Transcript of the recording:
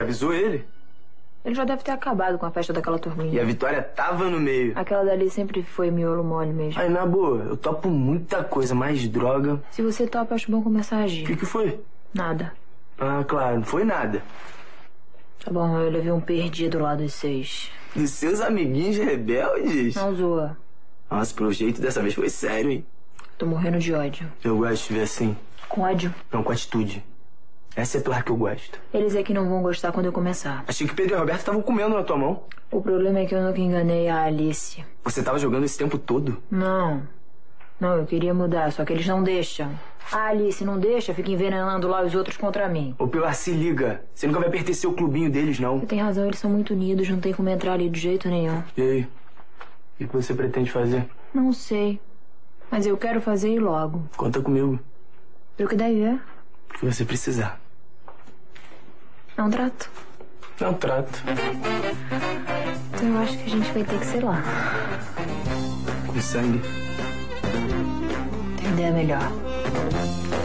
Avisou ele? Ele já deve ter acabado com a festa daquela turminha. E a Vitória tava no meio. Aquela dali sempre foi miolo mole mesmo. Aí, na boa, eu topo muita coisa, mais droga. Se você topa, acho bom começar a agir. O que foi? Nada. Ah, claro, não foi nada. Tá bom, eu levei um perdido lá dos 6. Dos seus amiguinhos rebeldes? Não zoa. Nossa, pelo jeito dessa vez foi sério, hein? Tô morrendo de ódio. Eu gosto de ver assim. Com ódio? Não, com atitude. Essa é a pior que eu gosto. Eles é que não vão gostar quando eu começar. Achei que Pedro e Roberto estavam comendo na tua mão. O problema é que eu nunca enganei a Alice. Você tava jogando esse tempo todo? Não. Não, eu queria mudar, só que eles não deixam. A Alice não deixa, fica envenenando lá os outros contra mim. Ô, Pilar, se liga. Você nunca vai pertencer ao clubinho deles, não. Você tem razão, eles são muito unidos, não tem como entrar ali de jeito nenhum. E aí? O que você pretende fazer? Não sei. Mas eu quero fazer e logo. Conta comigo. Pro que daí é? O que você precisar. É um trato. É um trato. Então eu acho que a gente vai ter que, sei lá. Com sangue. Tem ideia melhor.